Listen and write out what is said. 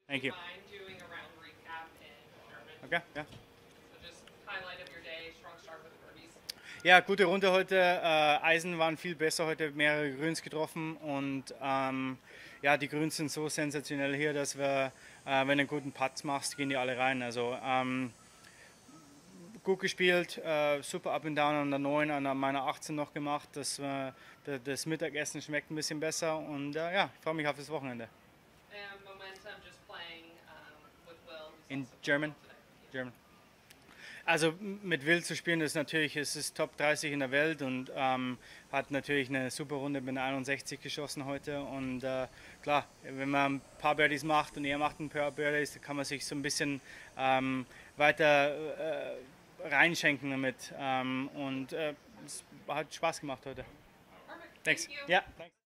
Thank you. Mind doing a round recap in German? Okay, ja. So just highlight of your day, strong start with birdies. Ja, gute Runde heute. Eisen waren viel besser heute, mehrere Grüns getroffen und ja, die Grüns sind so sensationell hier, dass wir, wenn du einen guten Putt machst, gehen die alle rein. Also gut gespielt, super Up and Down an der 9, an meiner 18 noch gemacht. Das Mittagessen schmeckt ein bisschen besser und ja, ich freue mich auf das Wochenende. And momentum just playing with Will. In German? German. Also mit Will zu spielen, ist natürlich, es ist Top 30 in der Welt und hat natürlich eine super Runde mit 61 geschossen heute. Und klar, wenn man ein paar Birdies macht und er macht ein paar Birdies, dann kann man sich so ein bisschen weiter reinschenken damit. Und es hat Spaß gemacht heute. Perfect. Thanks. Thank you. Ja, thanks.